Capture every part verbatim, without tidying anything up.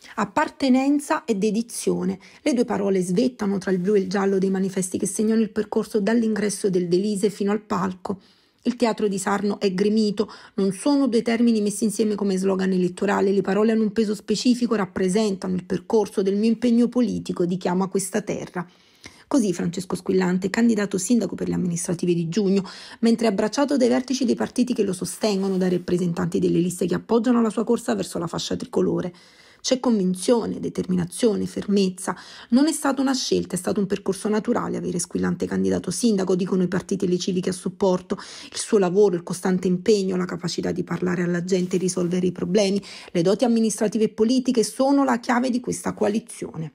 Appartenenza e dedizione. Le due parole svettano tra il blu e il giallo dei manifesti che segnano il percorso dall'ingresso del Delise fino al palco. Il teatro di Sarno è gremito, non sono due termini messi insieme come slogan elettorale, le parole hanno un peso specifico, rappresentano il percorso del mio impegno politico di chiamo a questa terra. Così Francesco Squillante, candidato sindaco per le amministrative di giugno, mentre abbracciato dai vertici dei partiti che lo sostengono, dai rappresentanti delle liste che appoggiano la sua corsa verso la fascia tricolore. C'è convinzione, determinazione, fermezza. Non è stata una scelta, è stato un percorso naturale avere Squillante candidato sindaco, dicono i partiti e le civiche a supporto. Il suo lavoro, il costante impegno, la capacità di parlare alla gente e risolvere i problemi, le doti amministrative e politiche sono la chiave di questa coalizione.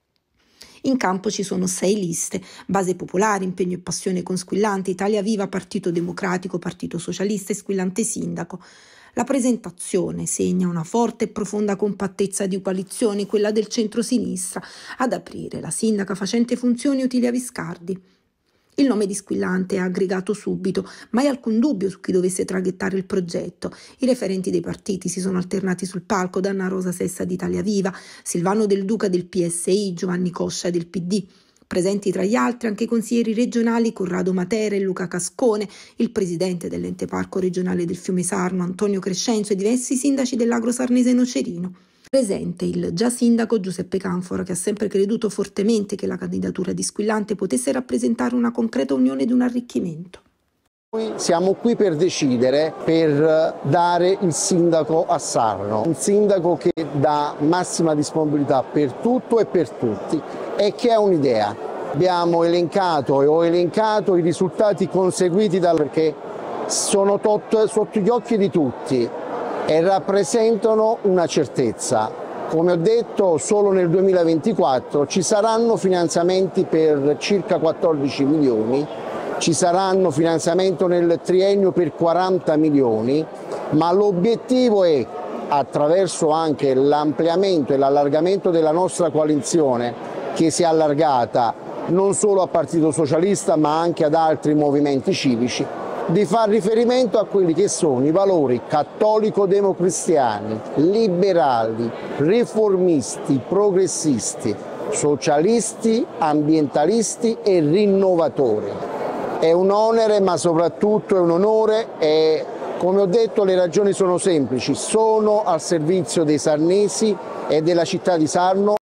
In campo ci sono sei liste: Base Popolare, Impegno e Passione con Squillante, Italia Viva, Partito Democratico, Partito Socialista e Squillante sindaco. La presentazione segna una forte e profonda compattezza di coalizioni, quella del centro-sinistra, ad aprire la sindaca facente funzioni utili a Viscardi. Il nome di Squillante è aggregato subito, mai alcun dubbio su chi dovesse traghettare il progetto. I referenti dei partiti si sono alternati sul palco: Danna Rosa Sessa di Italia Viva, Silvano Del Duca del P S I, Giovanni Coscia del P D. Presenti tra gli altri anche i consiglieri regionali Corrado Matera e Luca Cascone, il presidente dell'ente parco regionale del Fiume Sarno Antonio Crescenzo e diversi sindaci dell'agro sarnese Nocerino. Presente il già sindaco Giuseppe Canfora, che ha sempre creduto fortemente che la candidatura di Squillante potesse rappresentare una concreta unione ed un arricchimento. Noi siamo qui per decidere, per dare il sindaco a Sarno, un sindaco che dà massima disponibilità per tutto e per tutti e che ha un'idea. Abbiamo elencato e ho elencato i risultati conseguiti dal perché sono tot, sotto gli occhi di tutti e rappresentano una certezza. Come ho detto, solo nel duemilaventiquattro ci saranno finanziamenti per circa quattordici milioni, ci saranno finanziamento nel triennio per quaranta milioni, ma l'obiettivo è, attraverso anche l'ampliamento e l'allargamento della nostra coalizione, che si è allargata non solo al Partito Socialista ma anche ad altri movimenti civici, di far riferimento a quelli che sono i valori cattolico-democristiani, liberali, riformisti, progressisti, socialisti, ambientalisti e rinnovatori. È un onere, ma soprattutto è un onore e, come ho detto, le ragioni sono semplici: sono al servizio dei sarnesi e della città di Sarno